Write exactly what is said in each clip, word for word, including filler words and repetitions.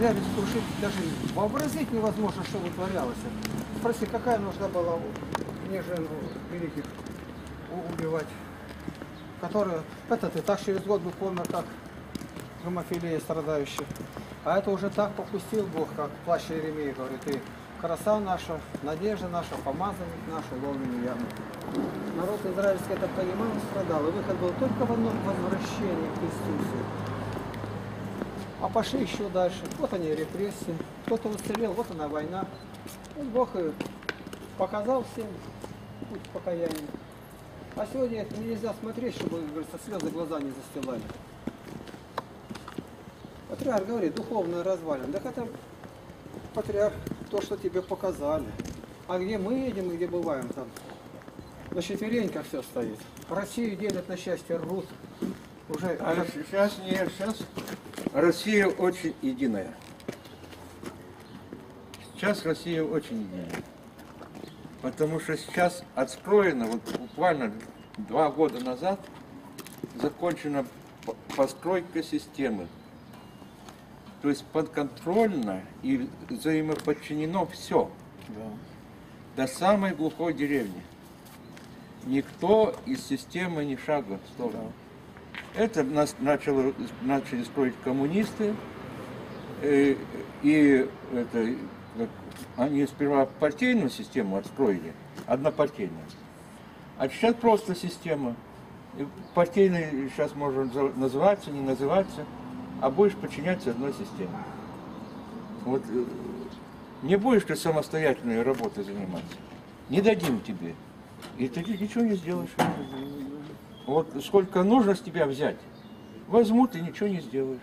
взяли скрушить, даже вообразить невозможно, что вытворялось. Спроси, какая нужда была княжен великих убивать, которые, этот и так через год бы помер, как гемофилия страдающий. А это уже так попустил Бог, как плащ Иеремии говорит, и краса наша, надежда наша, помазанник наш, уловленный явно. Народ израильский это понимал и страдал, и выход был только в одном возвращении к Иисусу. А пошли еще дальше. Вот они репрессии. Кто-то уцелел, вот она война. Вот Бог и показал всем путь покаяния. А сегодня это нельзя смотреть, чтобы, говорится, слезы глаза не застилали. Патриарх говорит, духовная развалина. Так это, патриарх, то, что тебе показали. А где мы едем и где бываем там? На четвереньках все стоит. Россию делят на счастье, рвут. Уже... А сейчас нет, сейчас Россия очень единая. Сейчас Россия очень единая. Потому что сейчас отстроено, вот буквально два года назад, закончена постройка системы. То есть подконтрольно и взаимоподчинено все. Да. До самой глухой деревни. Никто из системы ни шага в сторону. Да. Это нас начало, начали строить коммунисты. И, и это, они сперва партийную систему отстроили, однопартийную. А сейчас просто система. Партийной сейчас можно называться, не называться, а будешь подчиняться одной системе. Вот не будешь ты самостоятельной работой заниматься, не дадим тебе. И ты ничего не сделаешь. Вот сколько нужно с тебя взять, возьмут и ничего не сделаешь.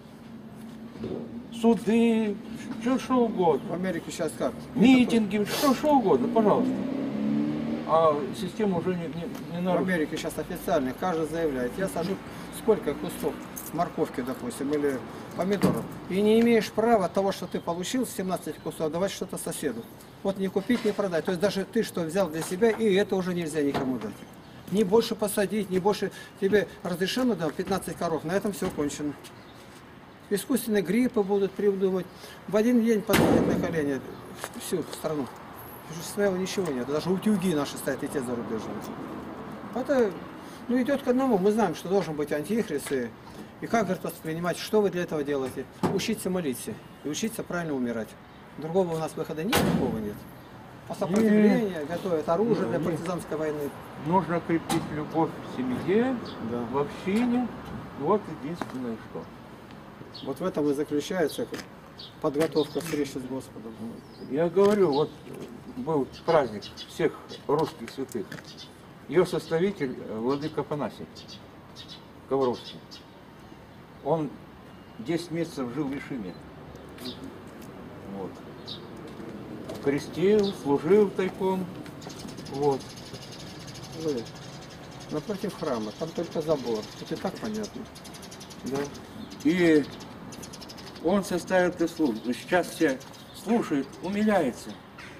Суды, что, что угодно. В Америке сейчас как? Митинги, что, что угодно, пожалуйста. А система уже не, не, не В нарушена. Америке сейчас официально каждый заявляет, я сажу сколько кустов морковки, допустим, или помидоров, и не имеешь права от того, что ты получил семнадцать кустов, давать что-то соседу. Вот не купить, не продать. То есть даже ты что взял для себя, и это уже нельзя никому дать. Не больше посадить, не больше тебе разрешено, да, пятнадцать коров, на этом все кончено. Искусственные гриппы будут придумывать. В один день поднять на колени всю страну. Своего ничего нет. Даже утюги наши стоят, и те зарубежные. Это, ну, идет к одному. Мы знаем, что должен быть антихрист. И, и как, говорит, воспринимать, что вы для этого делаете? Учиться молиться и учиться правильно умирать. Другого у нас выхода нет, такого нет. А сопротивление, готовят оружие для партизанской войны. Нужно крепить любовь в семье, да. в общине. Вот единственное что. Вот в этом и заключается подготовка встречи с Господом. Я говорю, вот был праздник всех русских святых. Ее составитель владыка Афанасий Ковровский. Он десять месяцев жил в Ишиме. Вот. Крестил, служил тайком. Вот. Вы, напротив храма, там только забор. Это и так понятно. Да. И он составил эту службу. Сейчас все слушают, умиляются.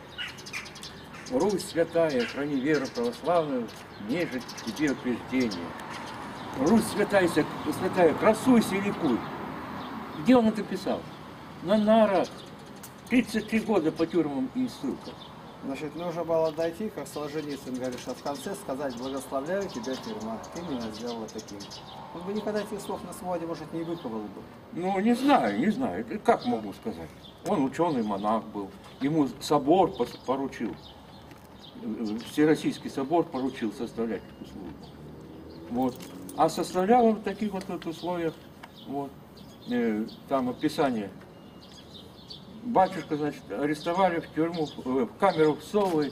Русь святая, храни веру православную, нежить тебе утверждение. Русь святая, святая, красуйся и ликуй. Где он это писал? На нарах. тридцать три года по тюрьмам и ссылкам. Значит, нужно было дойти, как Солженицын говорит, а в конце сказать: благословляю тебя, тюрьма, ты меня сделала таким. Он бы никогда этих слов на свободе, может, не выковал бы. Ну, не знаю, не знаю. Как могу сказать? Он ученый монах был. Ему собор поручил. Всероссийский собор поручил составлять эту службу. Вот. А составлял он в таких вот, вот условиях. Вот. Э, там описание. Батюшка, значит, арестовали в тюрьму, в камеру всовывает.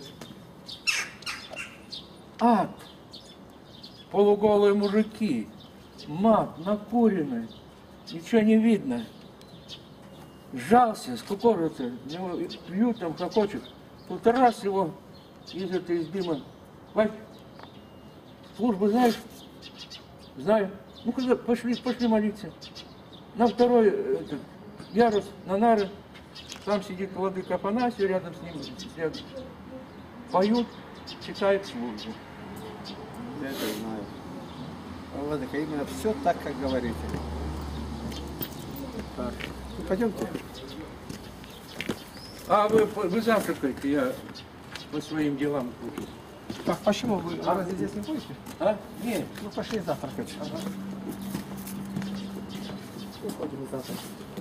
Ад! Полуголые мужики. Мат, накуренный. Ничего не видно. Сжался, скукожился. Его пьют там, хохочет. Тут раз его из этой из дыма. Вась, службу знаешь? Знаю. Ну, когда пошли, пошли молиться. На второй этот, ярус, на нары. Там сидит владыка Афанасий, рядом с ним сидят. Поют, читают службу. Я это знаю. Владыка, именно все так, как говорите. Так. Ну, пойдемте. А вы, вы завтракаете, я по своим делам кручусь. Так, почему вы а? разве здесь не будете? А? Нет. Ну, пошли завтракать. Ага. Уходим завтракать.